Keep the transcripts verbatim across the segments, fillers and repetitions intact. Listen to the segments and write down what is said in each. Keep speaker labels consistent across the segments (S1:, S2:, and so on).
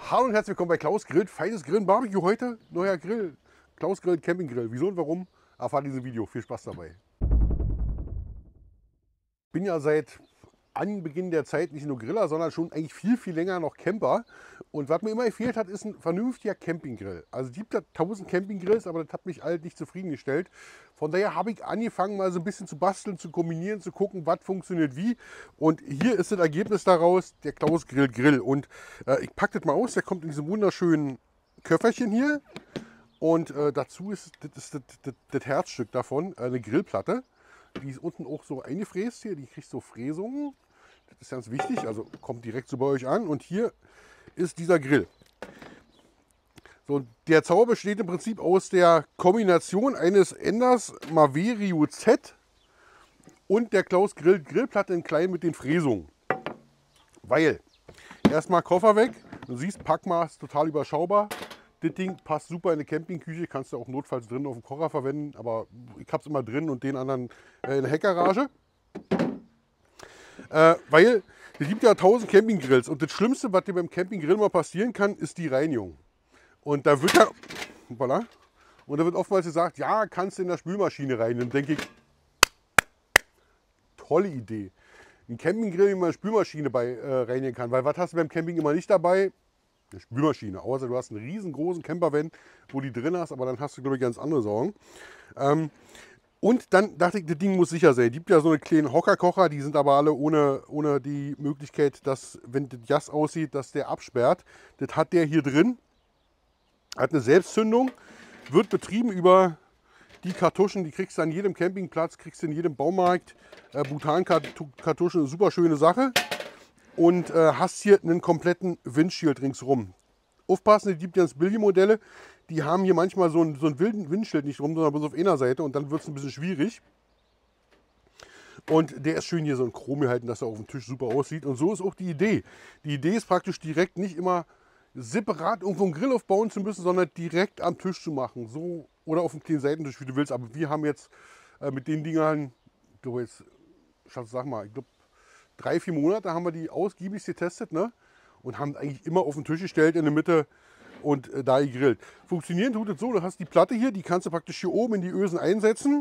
S1: Hallo und herzlich willkommen bei Klaus Grillt. Feines Grillen Barbecue heute. Neuer Grill. Klaus Grillt Camping Grill. Wieso und warum? Erfahrt in diesem Video. Viel Spaß dabei. Bin ja seit Anbeginn der Zeit nicht nur Griller, sondern schon eigentlich viel, viel länger noch Camper. Und was mir immer gefehlt hat, ist ein vernünftiger Campinggrill. Also es gibt ja tausend Campinggrills, aber das hat mich halt nicht zufriedengestellt. Von daher habe ich angefangen, mal so ein bisschen zu basteln, zu kombinieren, zu gucken, was funktioniert wie. Und hier ist das Ergebnis daraus, der Klaus Grill Grill. Und äh, ich packe das mal aus, der kommt in diesem wunderschönen Köfferchen hier. Und äh, dazu ist das, ist das, das, das Herzstück davon, eine Grillplatte. Die ist unten auch so eingefräst hier, die kriegt so Fräsungen. Das ist ganz wichtig, also kommt direkt so bei euch an. Und hier ist dieser Grill. So, der Zauber besteht im Prinzip aus der Kombination eines Enders Maverio Z und der Klaus Grill Grillplatte in klein mit den Fräsungen. Weil, erstmal Koffer weg, du siehst, Packmaß total überschaubar. Das Ding passt super in eine Campingküche, kannst du auch notfalls drin auf dem Kocher verwenden, aber ich habe es immer drin und den anderen äh, in der Heckgarage. Äh, weil es gibt ja tausend Campinggrills und das Schlimmste, was dir beim Campinggrill mal passieren kann, ist die Reinigung. Und da wird ja, voilà, und da wird oftmals gesagt, ja, kannst du in der Spülmaschine rein. Dann denke ich, tolle Idee. Ein Campinggrill, den man in der Spülmaschine bei äh, reinigen kann, weil was hast du beim Camping immer nicht dabei? Eine Spülmaschine, außer du hast einen riesengroßen Campervan, wo die drin hast, aber dann hast du, glaube ich, ganz andere Sorgen. Ähm, und dann dachte ich, das Ding muss sicher sein. Es gibt ja so eine kleinen Hockerkocher, die sind aber alle ohne, ohne die Möglichkeit, dass, wenn das Gas aussieht, dass der absperrt. Das hat der hier drin, hat eine Selbstzündung, wird betrieben über die Kartuschen, die kriegst du an jedem Campingplatz, kriegst du in jedem Baumarkt. Äh, Butankartuschen, eine super schöne Sache. Und äh, hast hier einen kompletten Windschild ringsrum. Aufpassen, es gibt ja Billigmodelle, die haben hier manchmal so einen, so einen wilden Windschild nicht rum, sondern bloß auf einer Seite und dann wird es ein bisschen schwierig. Und der ist schön hier so ein Chrom gehalten, dass er auf dem Tisch super aussieht. Und so ist auch die Idee. Die Idee ist praktisch direkt nicht immer separat irgendwo einen Grill aufbauen zu müssen, sondern direkt am Tisch zu machen. So, oder auf dem kleinen Seitentisch, wie du willst. Aber wir haben jetzt äh, mit den Dingern, ich glaube jetzt, Schatz, sag mal, ich glaube, drei, vier Monate haben wir die ausgiebig getestet, ne? Und haben eigentlich immer auf den Tisch gestellt in der Mitte und äh, da gegrillt. Funktionieren tut es so, du hast die Platte hier, die kannst du praktisch hier oben in die Ösen einsetzen.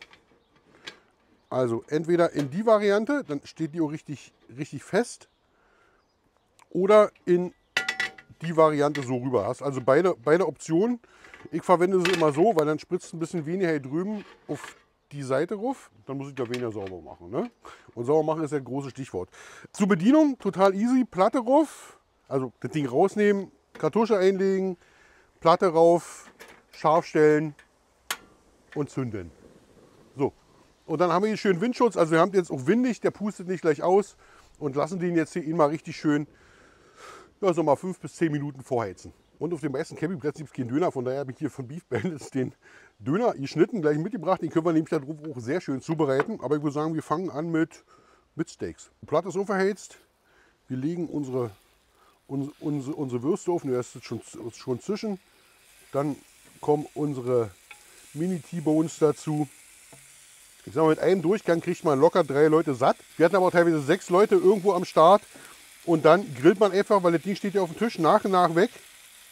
S1: Also entweder in die Variante, dann steht die auch richtig, richtig fest, oder in die Variante so rüber. Hast also beide, beide Optionen. Ich verwende sie immer so, weil dann spritzt ein bisschen weniger hier drüben auf die Seite rauf, dann muss ich da weniger sauber machen. Ne? Und sauber machen ist ja ein großes Stichwort. Zur Bedienung total easy, Platte rauf, also das Ding rausnehmen, Kartusche einlegen, Platte rauf, scharf stellen und zünden. So, und dann haben wir hier schön Windschutz, also wir haben jetzt auch windig, der pustet nicht gleich aus und lassen den jetzt hier ihn mal richtig schön, ja, so mal fünf bis zehn Minuten vorheizen. Und auf dem meisten Campingplätzen gibt es keinen Döner, von daher habe ich hier von Beef Bandits den Döner geschnitten, gleich mitgebracht. Den können wir nämlich da drauf auch sehr schön zubereiten. Aber ich würde sagen, wir fangen an mit, mit Steaks. Die Platte ist so verheizt. Wir legen unsere, unsere, unsere, unsere Würste auf. Der ist schon, schon zwischen. Dann kommen unsere Mini-T-Bones dazu. Ich sage mal, mit einem Durchgang kriegt man locker drei Leute satt. Wir hatten aber auch teilweise sechs Leute irgendwo am Start. Und dann grillt man einfach, weil das Ding steht ja auf dem Tisch, nach und nach weg.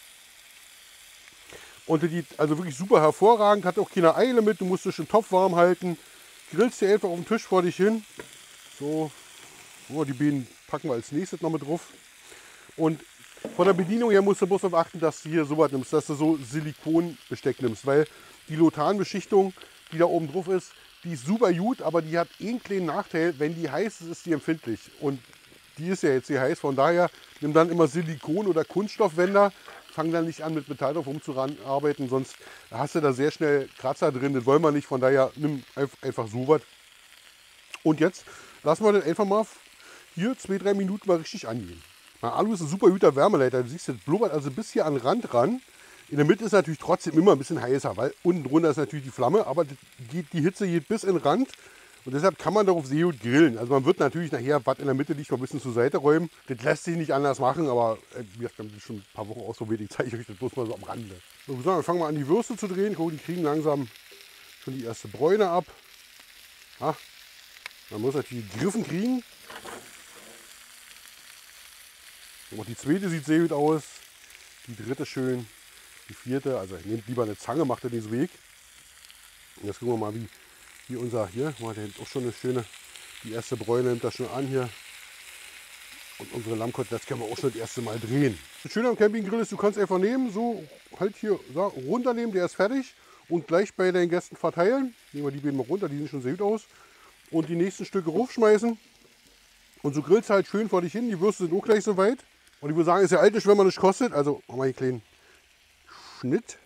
S1: Und die, also wirklich super hervorragend, hat auch keine Eile mit, du musst dich den Topf warm halten. Grillst dir einfach auf dem Tisch vor dich hin. So, oh, die Bienen packen wir als nächstes noch mit drauf. Und von der Bedienung her musst du bloß darauf achten, dass du hier sowas nimmst, dass du so Silikonbesteck nimmst, weil die Lotanbeschichtung, die da oben drauf ist, die ist super gut, aber die hat einen kleinen Nachteil, wenn die heiß ist, ist die empfindlich. Und die ist ja jetzt hier heiß, von daher nimm dann immer Silikon- oder Kunststoffwänder. Fang dann nicht an mit Metall drauf rumzuarbeiten, sonst hast du da sehr schnell Kratzer drin. Das wollen wir nicht, von daher nimm einfach so was. Und jetzt lassen wir das einfach mal hier zwei, drei Minuten mal richtig angehen. Na, Alu ist ein super guter Wärmeleiter. Du siehst, das blubbert also bis hier an den Rand ran. In der Mitte ist natürlich trotzdem immer ein bisschen heißer, weil unten drunter ist natürlich die Flamme, aber die Hitze geht bis in den Rand. Und deshalb kann man darauf sehr gut grillen. Also man wird natürlich nachher, was in der Mitte liegt, mal ein bisschen zur Seite räumen. Das lässt sich nicht anders machen, aber äh, wir haben das schon ein paar Wochen ausprobiert. Ich zeige euch das bloß mal so am Rande. So, wir fangen mal an, die Würste zu drehen. Guck, die kriegen langsam schon die erste Bräune ab. Ja, man muss natürlich die Griffen kriegen. Und auch die zweite sieht sehr gut aus. die dritte schön, die vierte. Also nehmt lieber eine Zange, macht ihr den Weg. Und jetzt gucken wir mal, wie, wie unser hier, mal, der hat auch schon eine schöne, die erste Bräune nimmt das schon an hier. Und unsere Lammkoteletts können wir auch schon das erste Mal drehen. Das Schöne am Campinggrill ist, du kannst einfach nehmen, so halt hier so, runternehmen, der ist fertig. Und gleich bei deinen Gästen verteilen. Nehmen wir die beiden mal runter, die sehen schon sehr gut aus. Und die nächsten Stücke raufschmeißen. Und so grillst halt schön vor dich hin. Die Würste sind auch gleich so weit. Und ich würde sagen, ist ja alt, wenn man nicht kostet. Also machen wir hier einen kleinen Schnitt.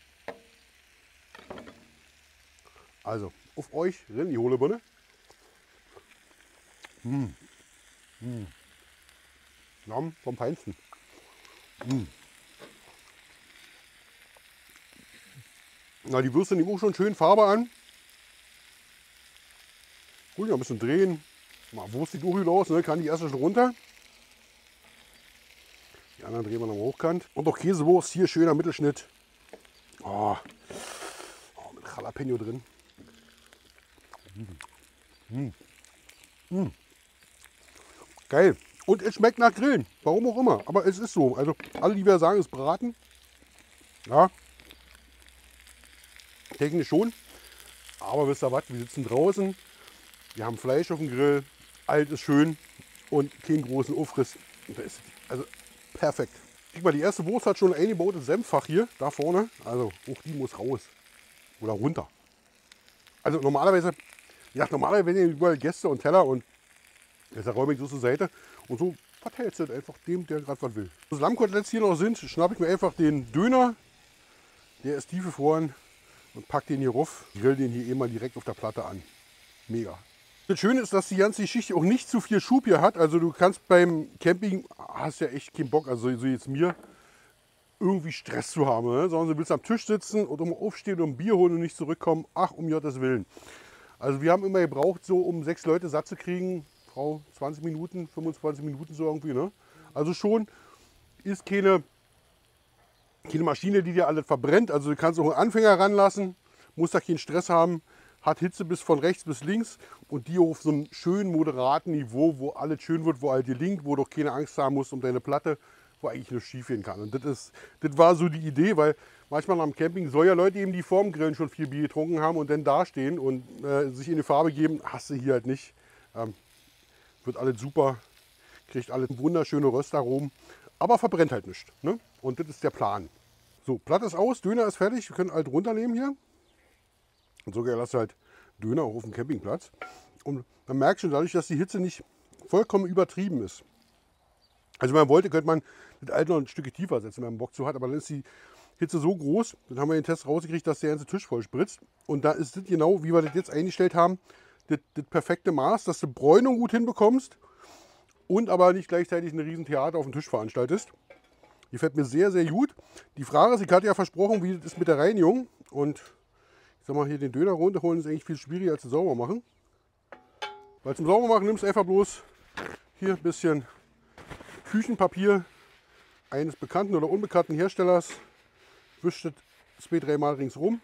S1: Also auf euch rein die hohle Birne. Mmh. Mmh. Lamm vom Feinsten. Mmh. Na, die Würste nehmen auch schon schön Farbe an. Gut, ein bisschen drehen. Mal Wurst sieht auch gut aus, ne? Kann die erste schon runter. Die anderen drehen wir nochmal hochkant. Und auch Käsewurst, hier schöner Mittelschnitt. Oh, oh mit Jalapeno drin. Mm. Mm. Mm. Geil. Und es schmeckt nach Grillen. Warum auch immer. Aber es ist so. Also alle, die wir sagen, ist braten. Ja. Technisch schon. Aber wisst ihr was? Wir sitzen draußen. Wir haben Fleisch auf dem Grill. Alt ist schön. Und keinen großen Aufriss. Und das ist also perfekt. Guck mal, die erste Wurst hat schon ein eingebautes Senffach hier. Da vorne. Also auch die muss raus. Oder runter. Also normalerweise, ja, normalerweise werden ja überall Gäste und Teller und das räume ich so zur Seite und so verteilt es einfach dem, der gerade was will. Das Lammkoteletts hier noch sind, schnappe ich mir einfach den Döner, der ist tief gefroren und pack den hier rauf, grill den hier immer direkt auf der Platte an. Mega. Das Schöne ist, dass die ganze Geschichte auch nicht zu viel Schub hier hat. Also du kannst beim Camping, hast ja echt keinen Bock, also so jetzt mir, irgendwie Stress zu haben, ne? Sondern du willst am Tisch sitzen und um aufstehen und ein Bier holen und nicht zurückkommen. Ach, um Gottes Willen. Also wir haben immer gebraucht, so um sechs Leute satt zu kriegen, Frau, zwanzig Minuten, fünfundzwanzig Minuten so irgendwie. Ne? Also schon ist keine, keine Maschine, die dir alles verbrennt. Also du kannst auch einen Anfänger ranlassen, musst da keinen Stress haben, hat Hitze bis von rechts bis links und die auf so einem schönen moderaten Niveau, wo alles schön wird, wo all dir linkt, wo du auch keine Angst haben musst um deine Platte, wo eigentlich nur schief gehen kann. Und das, ist, das war so die Idee, weil manchmal am Camping soll ja Leute eben, die vorm Grillen schon viel Bier getrunken haben und dann dastehen und äh, sich in die Farbe geben, hast du hier halt nicht. Ähm, wird alles super, kriegt alles wunderschöne Röstaromen, aber verbrennt halt nicht. Ne? Und das ist der Plan. So, Platte ist aus, Döner ist fertig, wir können halt runternehmen hier. Und sogar lasse halt Döner auch auf dem Campingplatz. Und man merkt schon dadurch, dass die Hitze nicht vollkommen übertrieben ist. Also wenn man wollte, könnte man das Alte noch ein Stück tiefer setzen, wenn man Bock zu hat, aber dann ist die Hitze so groß, dann haben wir den Test rausgekriegt, dass der ganze Tisch voll spritzt. Und da ist das genau, wie wir das jetzt eingestellt haben, das, das perfekte Maß, dass du Bräunung gut hinbekommst und aber nicht gleichzeitig ein riesen Theater auf dem Tisch veranstaltest. Die fällt mir sehr, sehr gut. Die Frage ist, ich hatte ja versprochen, wie das ist mit der Reinigung. Und ich sag mal, hier den Döner runterholen ist eigentlich viel schwieriger als zu sauber machen. Weil zum Sauber machen nimmst du einfach bloß hier ein bisschen Küchenpapier eines bekannten oder unbekannten Herstellers. Wischt das zwei, dreimal ringsrum.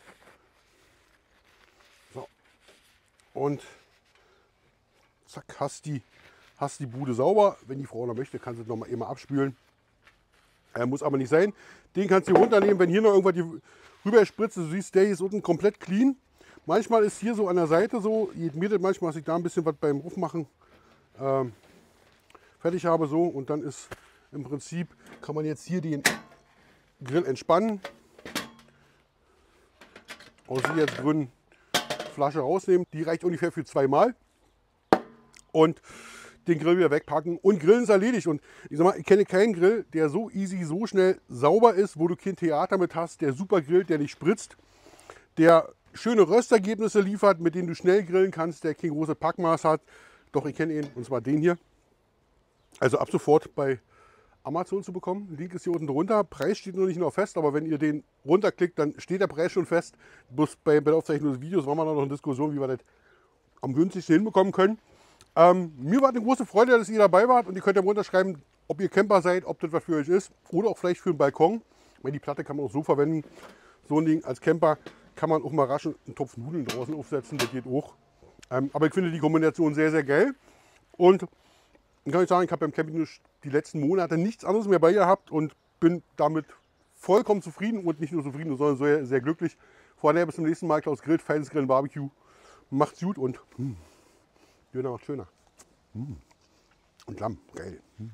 S1: So. Und zack, hast die, hast die Bude sauber. Wenn die Frau noch möchte, kannst du es noch mal eben abspülen. Er muss aber nicht sein. Den kannst du hier runternehmen, wenn hier noch irgendwas rüber spritzt. Du siehst, der hier ist unten komplett clean. Manchmal ist hier so an der Seite so, geht mir das manchmal, dass ich da ein bisschen was beim Rufmachen ähm, fertig habe. So. Und dann ist im Prinzip, kann man jetzt hier den Grill entspannen. Aus hier jetzt grünen Flasche rausnehmen. Die reicht ungefähr für zweimal. Und den Grill wieder wegpacken und Grillen ist erledigt. Und ich sag mal, ich kenne keinen Grill, der so easy, so schnell sauber ist, wo du kein Theater mit hast, der super grillt, der nicht spritzt, der schöne Röstergebnisse liefert, mit denen du schnell grillen kannst, der kein großes Packmaß hat. Doch, ich kenne ihn, und zwar den hier. Also ab sofort bei Amazon zu bekommen. Link ist hier unten drunter. Preis steht noch nicht noch fest, aber wenn ihr den runterklickt, dann steht der Preis schon fest. Bloß bei der Aufzeichnung des Videos waren wir noch in Diskussion, wie wir das am günstigsten hinbekommen können. Ähm, mir war eine große Freude, dass ihr dabei wart und ihr könnt ja runterschreiben, ob ihr Camper seid, ob das was für euch ist oder auch vielleicht für einen Balkon. Weil die Platte kann man auch so verwenden. So ein Ding als Camper kann man auch mal rasch einen Topf Nudeln draußen aufsetzen, das geht auch. Ähm, aber ich finde die Kombination sehr, sehr geil. Und dann kann ich sagen, ich habe beim Camping die letzten Monate nichts anderes mehr bei gehabt und bin damit vollkommen zufrieden und nicht nur zufrieden, sondern sehr, sehr glücklich. Von daher bis zum nächsten Mal. Klaus Grillt, Feines Grillen, Barbecue. Macht's gut und hm, Döner macht schöner. Hm. Und Lamm, geil. Hm.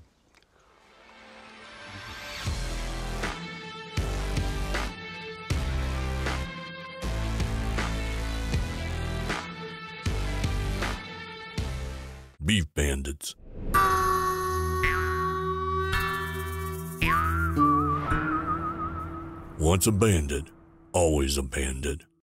S2: Beef Bandits. Once a bandit, always a bandit.